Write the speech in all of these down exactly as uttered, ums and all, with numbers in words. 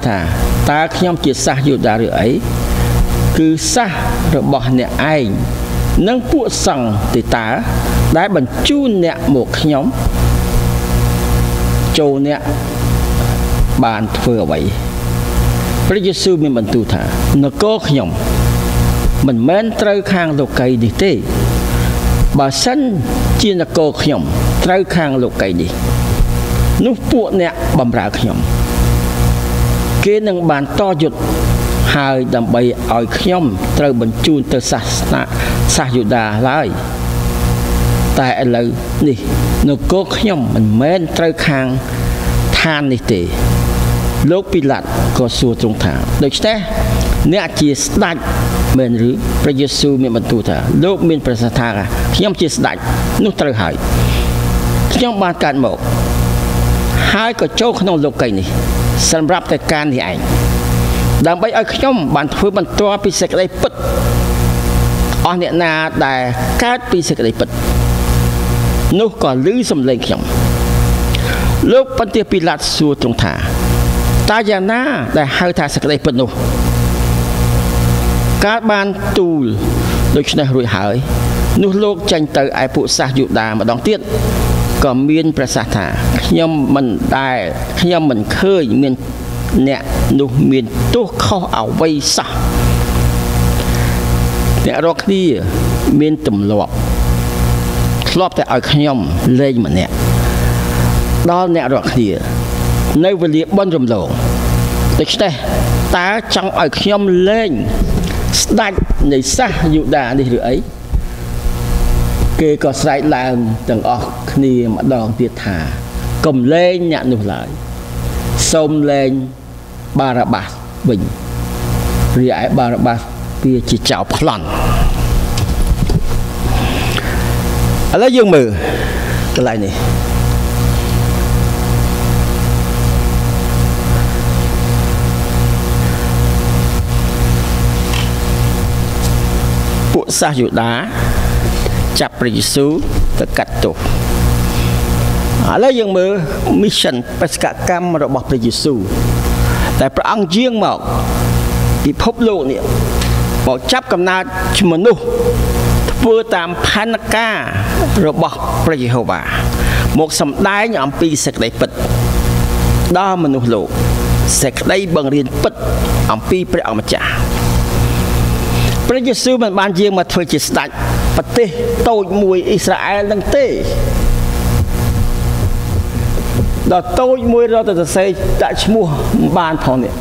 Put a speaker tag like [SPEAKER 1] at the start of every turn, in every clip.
[SPEAKER 1] ថាតើខ្ញុំជាសាសយូដាឬអីគឺសាសរបស់អ្នកឯងនិងពួកសង្ឃទេតាដែលបញ្ជូនអ្នកមកខ្ញុំចូលអ្នកបានធ្វើអ្វីព្រះយេស៊ូវមានបន្ទូលថានគរខ្ញុំមិនមែនត្រូវខាងលោកីនេះទេបើសិនជានគរខ្ញុំត្រូវខាងលោកីនេះនោះពួកអ្នកបម្រើខ្ញុំគេនឹងបានតយុទ្ធហើយដើម្បីឲ្យខ្ញុំត្រូវបញ្ជូនទៅសាសនាសាសយូដាឡើយតែឥឡូវនេះនគរខ្ញុំមិនមែនត្រូវខាងឋាននេះទេលោកពីឡាត់ក៏សួរទ្រង់ថាដូច្នេះអ្នកជាស្ដេចមែនឬព្រះយេស៊ូវមានបន្ទូលថាលោកមានប្រសាសន៍ថាខ្ញុំជាស្ដេចនោះត្រូវហើយខ្ញុំបានកើតមកហើយក៏ចូលក្នុងលោកីនេះសម្រាប់តែការនេះឯងដើម្បីឲ្យខ្ញុំបានធ្វើបន្ទាល់ពីសេចក្តីពិតអស់អ្នកណាដែលកើតពីសេចក្តីពិតនោះក៏ឮសំឡេងខ្ញុំលោកបន្ទាពីឡាតសួរទ្រង់ថាតើយ៉ាងណាដែលហៅថាសេចក្តីពិតនោះកាលបានទូលដូច្នេះរួចហើយនោះលោកចាញ់ទៅឯពួកសាសយូដាម្ដងទៀតក៏មានប្រសាសន៍ថាខ្ញុំមិនដែលខ្ញុំមិនឃើញមានអ្នកនោះមានទោសខុសអ្វីសោះអ្នករាល់គ្នាមានទម្លាប់ធ្លាប់តែឲ្យខ្ញុំលេងម្នាក់ដល់អ្នករាល់គ្នានៅវេលាបុណ្យរំលងដូច្នេះតើចង់ឲ្យខ្ញុំលេងស្ដេចនៃសាសយូដានេះឬអីគេក៏ស្រែកឡើងទាំងអស់គ្នាម្ដងទៀតថាកុំលេងអ្នកនោះឡើយសូមលេងបារ៉ាបាសវិញរីឯបារ៉ាបាសវាជាចៅប្លន់ឥឡូវយើងមើលកន្លែងនេះពួកសាសយូដាចាប់ព្រះយេស៊ូវទៅកាត់ទោសឥឡូវយើងមើល mission បេសកកម្មរបស់ព្រះយេស៊ូវតែព្រះអង្គយាងមកពិភពលោកនេះមកចាប់កំណើតជាមនុស្សធ្វើតាមផែនការរបស់ព្រះយេហូវ៉ាមកសម្ដែងអំពីសេចក្តីពិតដល់មនុស្សលោកសេចក្តីបង្រៀនពិតអំពីព្រះអម្ចាស់ព្រះយេស៊ូវមិនបានយាងមកធ្វើជាស្ដេចប្រទេសតូចមួយអ៊ីស្រាអែលនឹងទេដល់តូចមួយរត់ទៅសរសេរដាក់ឈ្មោះមិនបានផងនេះ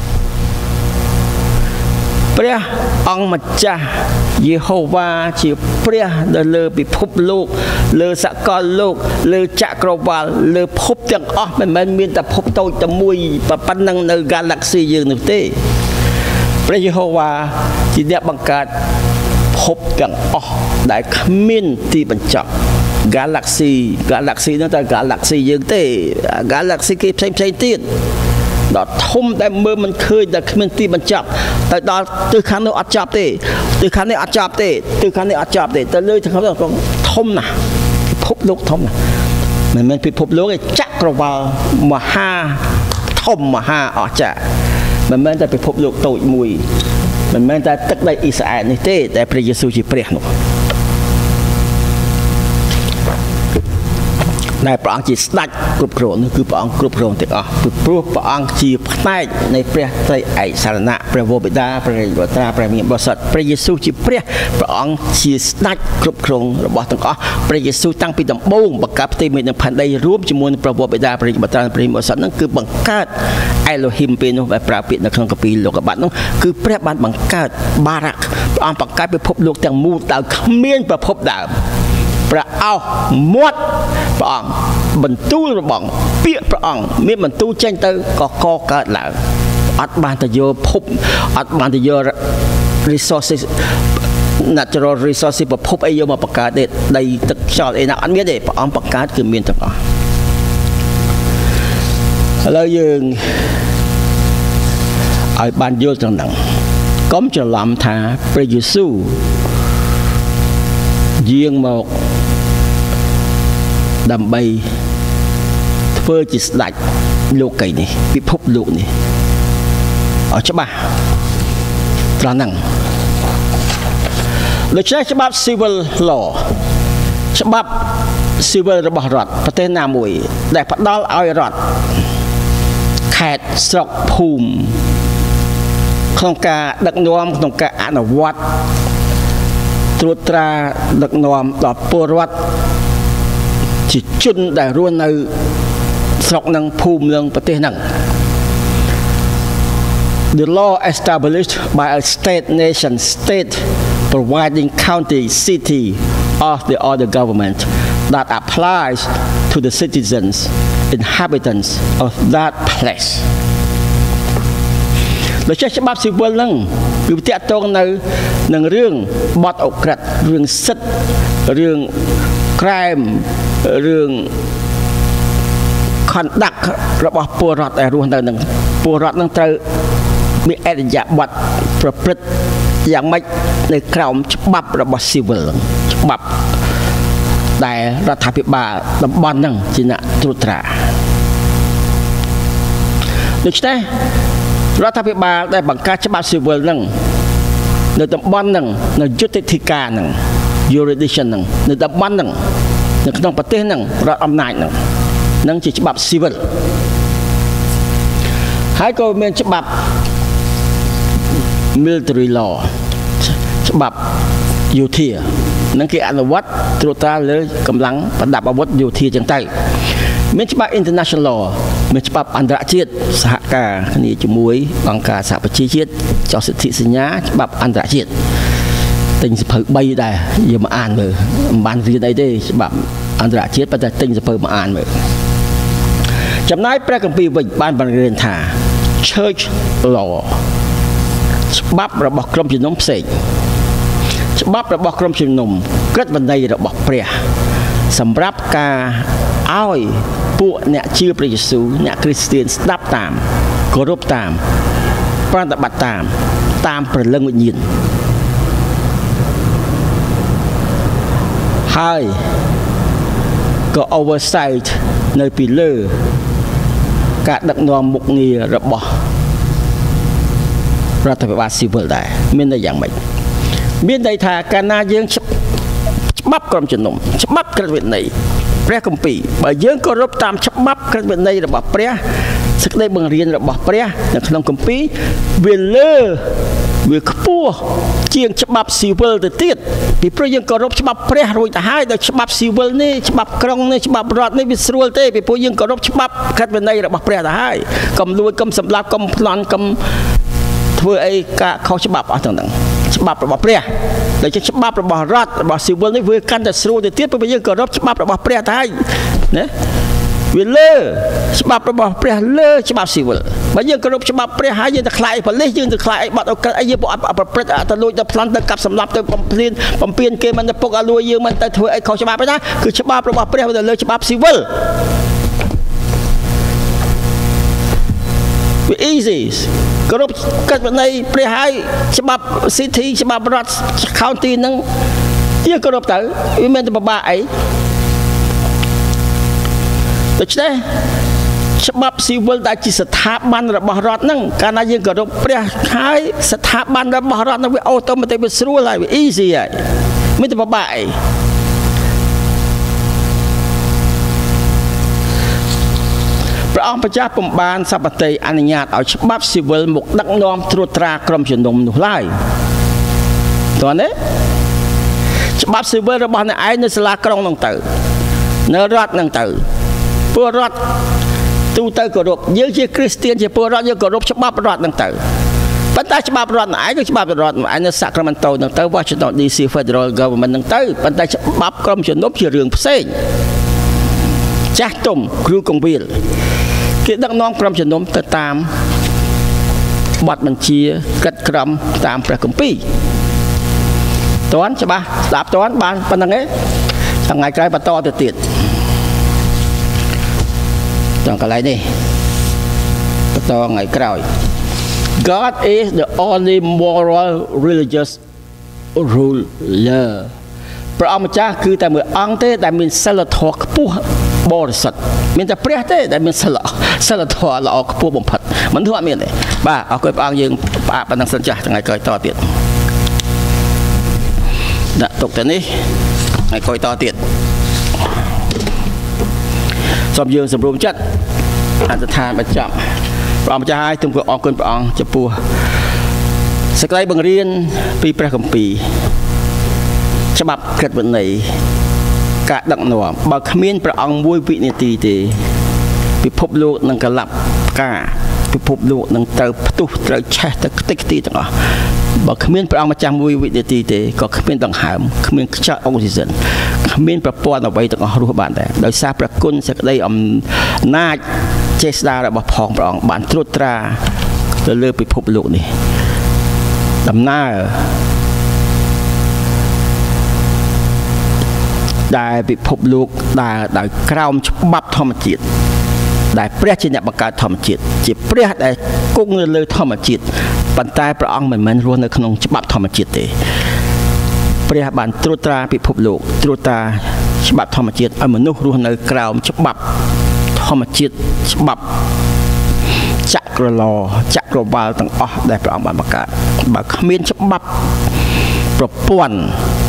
[SPEAKER 1] ព្រះអង្គម្ចាស់យេហូវ៉ាជាព្រះនៅលើពិភពលោកលើសកលលោកលើចក្រវាឡលើភពទាំងអស់មិនមែនមានតែភពតូចតែមួយប៉ុណ្ណឹងនៅ Galaxy យើងនោះទេព្រះយេហូវ៉ាជាអ្នកបង្កើតភពទាំងអស់ដែលគ្មានទីបញ្ចប់ Galaxy Galaxy នោះតែ Galaxy យើងទេ Galaxy គេផ្សេងផ្សេងទៀតដល់ធំតែមើលមិនឃើញតែគ្មានទីបញ្ចប់ទៅដល់ទិសខាងនោះអត់ចប់ទេទិសខាងនេះអត់ចប់ទេទិសខាងនេះអត់ចប់ទេទៅលើខាងនោះធំណាស់ពិភពលោកធំណាស់មិនមែនពិភពលោកទេចក្រវាឡមហាធំមហាអស្ចារ្យមិនមែនតែពិភពលោកតូចមួយមិនមែនតែទឹកដីអ៊ីស្រាអែលនេះទេតែព្រះយេស៊ូវជាព្រះនោះដែលព្រះអង្គជាស្ដេចគ្រប់គ្រងនោះគឺព្រះអង្គគ្រប់គ្រងទាំងអស់ពីព្រោះព្រះអង្គជាផ្នែកនៃព្រះត្រីឯកសារណៈព្រះវរបិតាព្រះរាជវត្រាព្រះមានបរិសុទ្ធព្រះយេស៊ូវជាព្រះព្រះអង្គជាស្ដេចគ្រប់គ្រងរបស់ទាំងអស់ព្រះយេស៊ូវតាំងពីដំបូងបង្កើតផ្ទៃមេឃនិងផែនដីរួមជាមួយនឹងព្រះវរបិតាព្រះរាជវត្រាព្រះមានបរិសុទ្ធនោះគឺបង្កើតអេឡូហ៊ីមពេលនោះដែលប្រើពាក្យនៅក្នុងកាពីលោកុបាទនោះគឺព្រះបានបង្កើតបារ៉ាក់ព្រះអង្គបង្កើតពិភពលោកទាំងមូលដោយគ្មានប្រភពដើមព្រះអោសមាត់ព្រះអង្គបន្ទូលរបស់ពាក្យព្រះអង្គមានបន្ទូលចេញទៅក៏កកើតឡើងអត់បានទៅយកភពអត់បានទៅយក resources natural resources ប្រភពអីយកមកបង្កើតទេដីទឹកខ្យល់អីណាអត់មានទេព្រះអង្គបង្កើតគឺមានទាំងអស់ឥឡូវយើងឲ្យបានយល់ត្រង់ហ្នឹងកុំច្រឡំថាព្រះយេស៊ូវយាងមកដើម្បីធ្វើជាស្ដេចលោកីនេះពិភពលោកនេះឲ្យច្បាស់ត្រង់ហ្នឹងដូច្នេះច្បាប់ civil law ច្បាប់ civil របស់រដ្ឋប្រទេសណាមួយដែលផ្ដល់ឲ្យរដ្ឋខេត្តស្រុកភូមិក្នុងការដឹកនាំក្នុងការអនុវត្តត្រួតត្រាដឹកនាំដល់ពលរដ្ឋជាជនដែលរស់នៅស្រុកនឹងភូមិនឹងប្រទេសហ្នឹង The law established by a state nation state providing county city of the other government that applies to the citizens inhabitants of that place ដូច្នេះច្បាប់ civil ហ្នឹងវាតាក់ទងនៅនឹងរឿងបទអក្រិតរឿងសិទ្ធិរឿងក្រែមរឿង conduct របស់ពលរដ្ឋដែលរស់នៅនឹងពលរដ្ឋនឹងត្រូវមានអរិយាប័ត្រប្រព្រឹត្តយ៉ាងម៉េចនៅក្រោមច្បាប់របស់ civil ច្បាប់ដែលរដ្ឋាភិបាលតំបន់ហ្នឹងជាអ្នកត្រួតត្រាដូច្នេះរដ្ឋាភិបាលដែលបង្កើតច្បាប់ civil ហ្នឹងនៅតំបន់ហ្នឹងនៅយុត្តិធិការហ្នឹង jurisdiction ហ្នឹងនៅតំបន់ហ្នឹងនៅក្នុងប្រទេសហ្នឹងរដ្ឋអំណាចហ្នឹងនឹងជាច្បាប់ civil ហើយក៏មានច្បាប់ military law ច្បាប់យោធានឹងគេអនុវត្តត្រួតត្រាលើកម្លាំងប្រដាប់អាវុធយោធាចឹងទៅមានច្បាប់ international law មានច្បាប់អន្តរជាតិសហការគ្នាជាមួយអង្គការសហប្រជាជាតិចុះសិទ្ធិសញ្ញាច្បាប់អន្តរជាតិទិញសភៅបីដែរយើងមកអានមើលមិនបានរៀនអីទេច្បាប់អន្តរជាតិប៉ុន្តែទិញសភៅមកអានមើលចំណាយព្រះគម្ពីរវិញបានបង្រៀនថា church law ច្បាប់របស់ក្រុមជំនុំផ្សេងច្បាប់របស់ក្រុមជំនុំក្រឹតវិន័យរបស់ព្រះសម្រាប់ការឲ្យពួកអ្នកជឿព្រះយេស៊ូវអ្នកគ្រីស្ទានស្ដាប់តាមគោរពតាមប្រតិបត្តិតាមតាមព្រលឹងវិញ្ញាណហើយក៏ oversight នៅពីលើការដឹកនាំមុខងាររបស់រដ្ឋាភិបាល civil ដែរមានន័យយ៉ាងម៉េចមានន័យថាកាលណាយើងច្បាប់ក្រុមជំនុំច្បាប់ក្រឹតវិន័យព្រះគម្ពីរបើយើងគោរពតាមច្បាប់ក្រឹតវិន័យរបស់ព្រះសេចក្តីបង្រៀនរបស់ព្រះនៅក្នុងគម្ពីរវាលើវាខ្ពស់ជាងច្បាប់ civil ទៅទៀតពីព្រោះយើងគោរពច្បាប់ព្រះរួចទៅហើយដល់ច្បាប់ civil នេះច្បាប់ក្រុងនេះច្បាប់រដ្ឋនេះវាស្រួលទេពីព្រោះយើងគោរពច្បាប់ក្រឹតវិន័យរបស់ព្រះទៅហើយកុំលួចកុំសម្លាប់កុំប្លន់កុំធ្វើអីការខុសច្បាប់អស់ទាំងហ្នឹងច្បាប់របស់ព្រះដែលជាច្បាប់របស់រដ្ឋរបស់ civil នេះវាកាន់តែស្រួលទៅទៀតព្រោះយើងគោរពច្បាប់របស់ព្រះទៅហើយណាវាលើច្បាប់របស់ព្រះលើច្បាប់ civil បើយើងគោរពច្បាប់ព្រះហើយយើងទៅខ្លាចប៉ូលីសយើងទៅខ្លាចអីបាត់អក្រិតអីយើងពួកអត់ប្រព្រឹត្តទៅលួចទៅប្លន់ទៅកាប់សម្លាប់ទៅបំភ្លៀនបំពេញគេមិនទៅពុកឲ្យលួចយើងមិនទៅធ្វើអីខុសច្បាប់ទេណាគឺច្បាប់របស់ព្រះទៅលើច្បាប់ civil វា easy គោរពកិច្ចវិន័យព្រះហើយច្បាប់ city ច្បាប់រដ្ឋ county ហ្នឹងយើងគោរពទៅវាមានតែពិបាកអីដូច្នេះច្បាប់ civil ដែលជាស្ថាប័នរបស់រដ្ឋហ្នឹងកាលណាយើងគោរពព្រះហើយស្ថាប័នរបស់រដ្ឋហ្នឹងវាអូតូម៉ាទិកវាស្រួលហើយវា easy ហើយមានតែពិបាកអីព្រះអង្គម្ចាស់ពុំបានសព្វតីអនុញ្ញាតឲ្យច្បាប់ civil មកដឹកនាំត្រួតត្រាក្រុមជំនុំនោះឡើយតើណាច្បាប់ civil របស់អ្នកឯងនៅសាលាក្រុងហ្នឹងទៅនៅរដ្ឋហ្នឹងទៅពលរដ្ឋទូទៅគោរពយើងជាគ្រីស្ទានជាពលរដ្ឋយើងគោរពច្បាប់រដ្ឋហ្នឹងទៅប៉ុន្តែច្បាប់រដ្ឋឯងគឺច្បាប់រដ្ឋឯងនៅ Sacramento ហ្នឹងទៅ Washington ឌី ซี Federal Government ហ្នឹងទៅប៉ុន្តែច្បាប់ក្រុមជំនុំជារឿងផ្សេងចាស់ទុំគ្រូកងវិលគេដឹកនាំក្រុមជំនុំទៅតាមបទបញ្ជាកិត្តក្រមតាមព្រះគម្ពីរតើច្បាស់ស្ដាប់តើបានប៉ុណ្្នឹងឯងថ្ងៃក្រោយបន្តទៅទៀតចង់កន្លែងនេះបន្តថ្ងៃក្រោយ God is the only moral religious ruler ព្រះអង្គម្ចាស់គឺតែមួយអង្គទេដែលមានសិលធម៌ខ្ពស់បបរិសុទ្ធមានតែព្រះទេដែលមានសិលសិលធម៌ល្អខ្ពស់បំផុតមិនធំអត់មានទេបាទអរគុណព្រះអង្គយើងផ្អាកប៉ុណ្ណឹងសិនចាស់ថ្ងៃក្រោយតទៀតដាក់ទុកទៅនេះថ្ងៃក្រោយតទៀតសូមយើងសម្រុំចិត្តអធិដ្ឋានបញ្ចប់ព្រះអង្គម្ចាស់ហើយទុំក៏អរគុណព្រះអង្គចំពោះសេចក្តីបង្រៀនពីព្រះគម្ពីរច្បាប់ក្រឹតវិន័យការដឹកនាំបើគ្មានព្រះអង្គមួយវិនាទីទេពិភពលោកនឹងកលាប់ការពិភពលោកនឹងត្រូវផ្ទុះត្រូវឆេះទៅខ្ទេចខ្ទីទាំងអស់បើគ្មានព្រះអង្គម្ចាស់មួយវិនាទីទេក៏គ្មានដង្ហើមគ្មានខ្យល់អុកស៊ីហ្សែនគ្មានប្រព័ន្ធអ្វីទាំងអស់រស់បានដែរដោយសារព្រះគុណសេចក្តីអំណាចចេស្តារបស់ផងព្រះអង្គបានត្រួតត្រាទៅលើពិភពលោកនេះដំណើរដែលពិភពលោកដើរដោយក្រោមច្បាប់ធម្មជាតិដែលព្រះជាអ្នកបង្កើតធម្មជាតិជាព្រះដែលគង់នៅលើធម្មជាតិប៉ុន្តែព្រះអង្គមិនមែនរស់នៅក្នុងច្បាប់ធម្មជាតិទេព្រះបានត្រួតត្រាពិភពលោកត្រួតត្រាច្បាប់ធម្មជាតិឲ្យមនុស្សរស់នៅក្រោមច្បាប់ធម្មជាតិច្បាប់ចក្រឡចក្រវាលទាំងអស់ដែលព្រះអង្គបានបង្កើតបើគ្មានច្បាប់ប្រព័ន្ធ